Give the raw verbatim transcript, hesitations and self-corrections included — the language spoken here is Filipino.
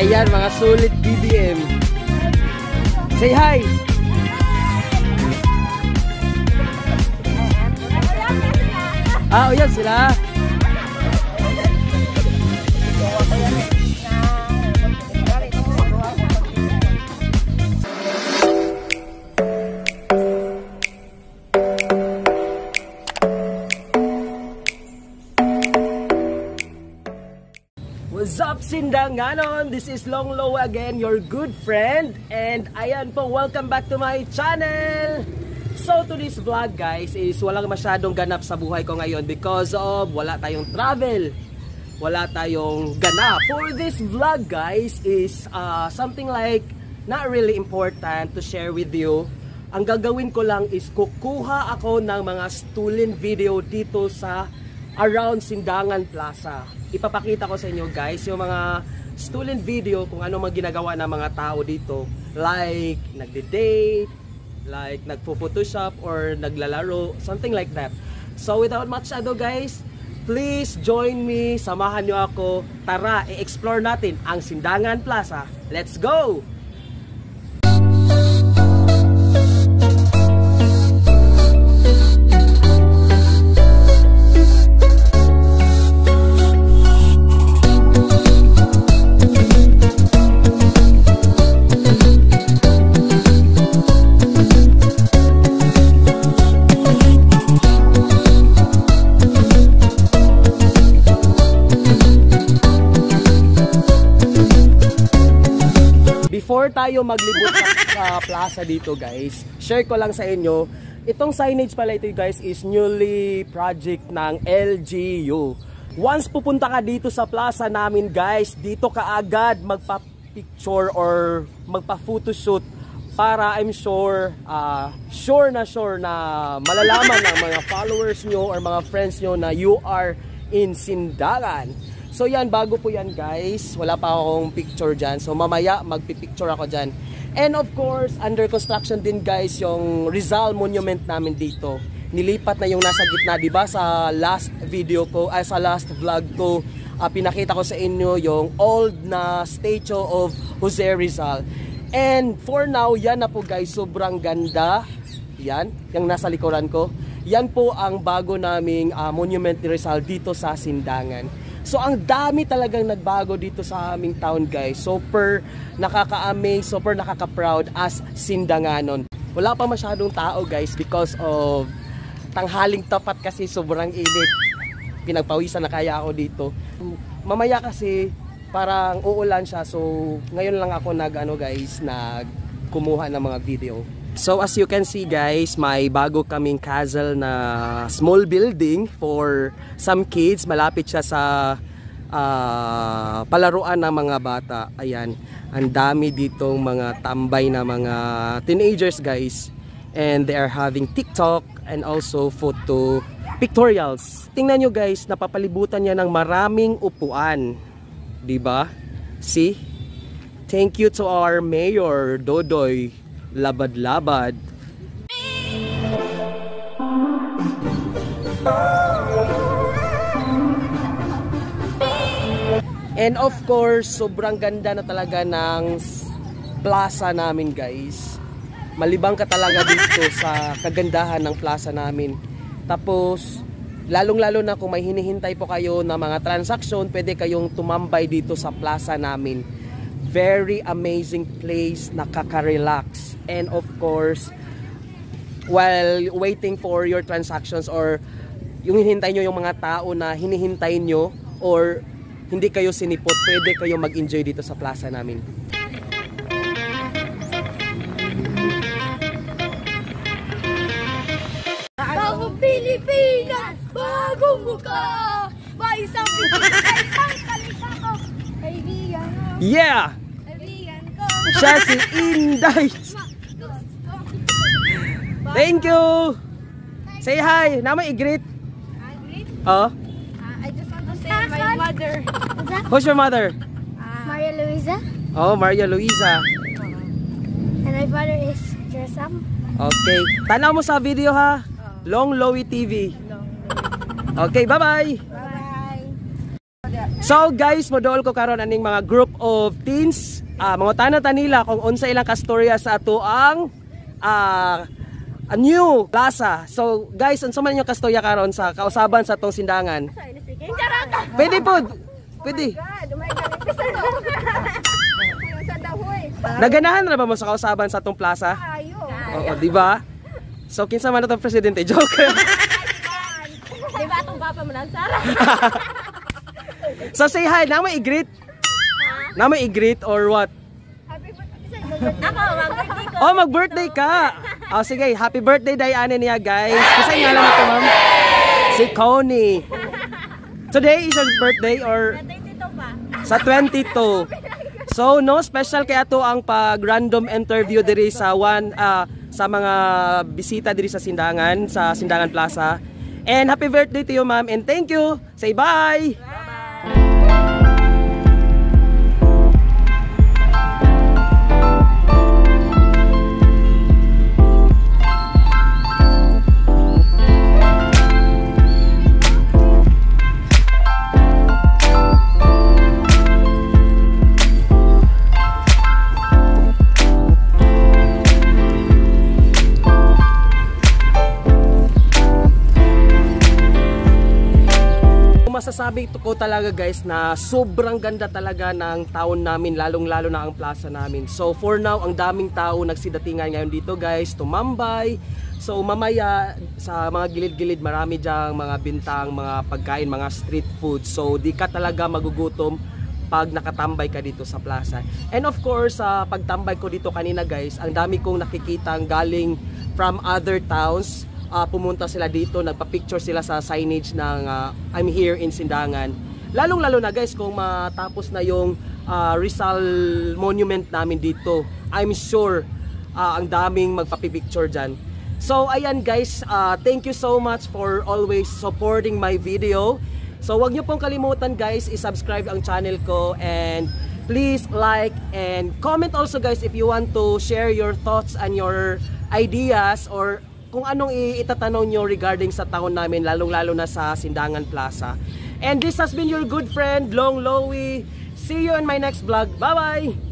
Ayan, mga sulit B B M. Say hi! Ah, o yan sila. What's up, Sindanganon? This is Long Low again, your good friend. And ayan po, welcome back to my channel. So to this vlog guys is walang masyadong ganap sa buhay ko ngayon because of wala tayong travel, wala tayong ganap. For this vlog guys is uh, something like not really important to share with you. Ang gagawin ko lang is kukuha ako ng mga stolen video dito sa around Sindangan Plaza. Ipapakita ko sa inyo guys yung mga stolen video kung ano mga ginagawa ng mga tao dito, like nagde-date, like nagpo-photoshop or naglalaro, something like that. So without much ado guys, please join me, samahan nyo ako, tara i-explore natin ang Sindangan Plaza. Let's go! Before tayo maglibot sa uh, plaza dito guys, share ko lang sa inyo, itong signage pala ito guys is newly project ng L G U. Once pupunta ka dito sa plaza namin guys, dito ka agad magpa-picture or magpa-photoshoot para I'm sure, uh, sure na sure na malalaman ng mga followers nyo or mga friends nyo na you are in Sindangan. So yan, bago po yan guys, wala pa akong picture dyan. So mamaya magpipicture ako dyan. And of course, under construction din guys yung Rizal Monument namin dito. Nilipat na yung nasa gitna, diba? Sa last video ko, ay sa last vlog ko, uh, pinakita ko sa inyo yung old na statue of Jose Rizal. And for now, yan na po guys, sobrang ganda. Yan, yung nasa likuran ko. Yan po ang bago naming uh, monument ni Rizal dito sa Sindangan. So ang dami talagang nagbago dito sa aming town guys. Super nakaka-amaze, super nakaka-proud as Sindanganon. Wala pa masyadong tao guys because of tanghaling tapat kasi sobrang init. Pinagpawisan na kaya ako dito. Mamaya kasi parang uulan siya. So ngayon lang ako nag ano guys, nag kumuha ng mga video. So as you can see guys, may bago kaming castle na small building for some kids. Malapit siya sa uh, palaruan ng mga bata. Ayan, ang dami ditong mga tambay na mga teenagers guys. And they are having TikTok and also photo pictorials. Tingnan nyo guys, napapalibutan niya ng maraming upuan. Diba? See? Thank you to our mayor, Dodoy Labad-Labad. And of course, sobrang ganda na talaga ng plaza namin guys. Malibang ka talaga dito sa kagandahan ng plaza namin. Tapos, lalong-lalo na kung may hinihintay po kayo na mga transaksyon, pwede kayong tumambay dito sa plaza namin. Very amazing place, nakaka-relax. And of course, while waiting for your transactions or yung hinihintay nyo yung mga tao na hinihintay nyo or hindi kayo sinipot, pwede kayo mag-enjoy dito sa plaza namin. Bagong Pilipinas, bagong mukha, may isang Pilipinas, isang kalita ko, kaibigan ko. Yeah! Kaibigan ko. Siya si Inday! Thank you! Say hi! Naman i-greet! Agreed? Oh? Uh, I just want to say my mother. Who's your mother? Uh, Maria Luisa. Oh, Maria Luisa. And my father is Jersam. Okay. Tanaw mo sa video ha. Long Lowy T V. Okay, bye-bye. Bye-bye. So guys, modool ko karon aning mga group of teens, uh, mga tanata nila kung unsa ilang kastorya sa ato ang uh, a new plaza. So guys, unsa man yung kastorya karon sa kausaban sa atong sindangan? Pwede po. Pwede. Naganahan na ba mo sa kausaban sa atong plaza? Oo, di ba? So kinsa man atong presidente? Joke. Di ba atong papa mo Sara? So say hi, na may i-greet? Na may i-greet or what? Ako, mag-birthday ko. Oh, mag-birthday ka. Oh, sige, happy birthday Diane niya, guys. Kasi nga lang ito, ma'am. Si Connie. Today is your birthday or sa twenty-two. So no special kaya to ang pag random interview diri sa one uh, sa mga bisita diri sa Sindangan, sa Sindangan Plaza. And happy birthday to you, ma'am, and thank you. Say bye. Masasabi ko talaga guys na sobrang ganda talaga ng town namin, lalong lalo na ang plaza namin. So for now, ang daming tao nagsidatingan ngayon dito guys, tumambay. So mamaya sa mga gilid-gilid marami dyang mga bintang, mga pagkain, mga street food. So di ka talaga magugutom pag nakatambay ka dito sa plaza. And of course, sa uh, pagtambay ko dito kanina guys, ang dami kong nakikitang galing from other towns. Uh, pumunta sila dito, nagpa-picture sila sa signage ng uh, I'm here in Sindangan. Lalong-lalo na guys kung matapos na yung uh, Rizal Monument namin dito. I'm sure uh, ang daming magpa-picture dyan. So ayan guys, uh, thank you so much for always supporting my video. So wag nyo pong kalimutan guys, i-subscribe ang channel ko, and please like and comment also guys if you want to share your thoughts and your ideas or kung anong itatanong nyo regarding sa taon namin, lalong-lalo na sa Sindangan Plaza. And this has been your good friend, Long Lowy. See you in my next vlog. Bye-bye!